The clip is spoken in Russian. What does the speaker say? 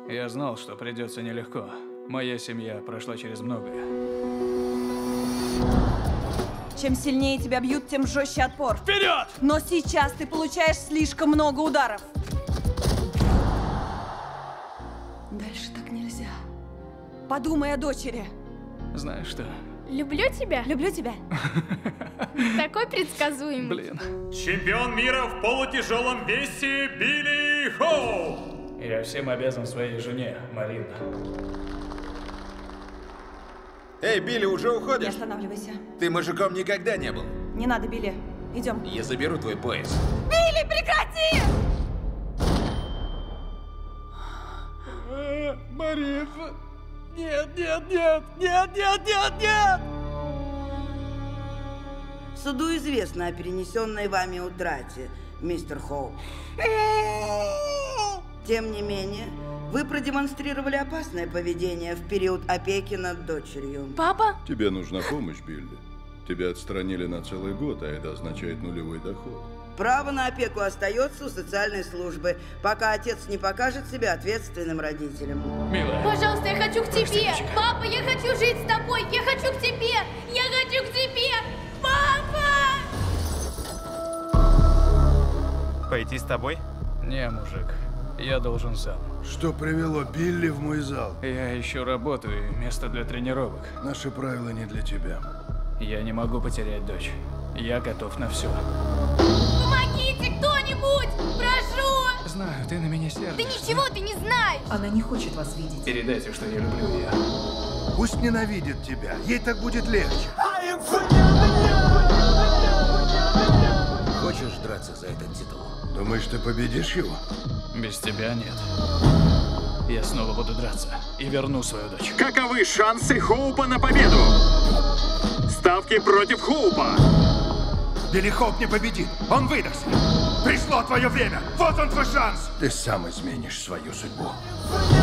Я знал, что придется нелегко. Моя семья прошла через многое. Чем сильнее тебя бьют, тем жестче отпор. Вперед! Но сейчас ты получаешь слишком много ударов. Дальше так нельзя. Подумай о дочери. Знаешь что? Люблю тебя. Люблю тебя. Такой предсказуемый. Блин. Чемпион мира в полутяжелом весе Билли Хоуп! Я всем обязан своей жене, Марин. Эй, Билли, уже Не уходишь? останавливайся. Ты мужиком никогда не был. Не надо, Билли. Идем. Я заберу твой пояс. Билли, прекрати! Марин. Нет, нет, нет, нет, нет, нет, нет! Суду известно о перенесенной вами утрате, мистер Хоуп. Тем не менее, вы продемонстрировали опасное поведение в период опеки над дочерью. Папа? Тебе нужна помощь, Билли. Тебя отстранили на целый год, а это означает нулевой доход. Право на опеку остается у социальной службы, пока отец не покажет себя ответственным родителем. Милая. Пожалуйста, я хочу к тебе. Прости, дочка. Папа, я хочу жить с тобой. Я хочу к тебе. Я хочу к тебе. Папа! Пойти с тобой? Не, мужик. Я должен сам. Что привело Билли в мой зал? Я ищу работу и место для тренировок. Наши правила не для тебя. Я не могу потерять дочь. Я готов на все. Помогите кто-нибудь! Прошу! Знаю, ты на меня сердишься. Да ничего ты не знаешь! Она не хочет вас видеть. Передайте, что я люблю ее. Пусть ненавидит тебя, ей так будет легче. Хочешь драться за этот титул? Думаешь, ты победишь его? Без тебя нет. Я снова буду драться и верну свою дочь. Каковы шансы Хоупа на победу? Ставки против Хоупа. Билли Хоуп не победит, он выдохся. Пришло твое время, вот он твой шанс. Ты сам изменишь свою судьбу.